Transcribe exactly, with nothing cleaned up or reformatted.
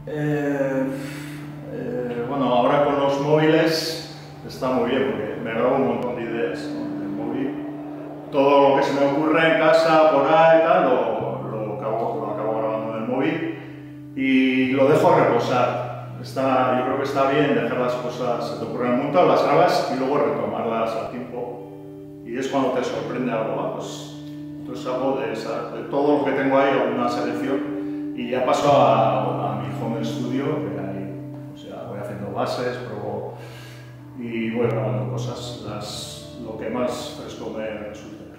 Eh, eh, bueno, ahora con los móviles está muy bien porque me grabo un montón de ideas, ¿no? En el móvil. Todo lo que se me ocurre en casa, por ahí y tal, lo, lo, acabo, lo acabo grabando en el móvil y lo dejo reposar. Está, yo creo que está bien dejar las cosas, se te ocurren un montón, las grabas y luego retomarlas al tiempo. Y es cuando te sorprende algo, ¿no? Pues entonces hago de, esa, de todo lo que tengo ahí alguna selección y ya paso a, a mi home studio, que ahí, o sea, voy haciendo bases, pruebo y voy grabando cosas, las, lo que más fresco me resulte.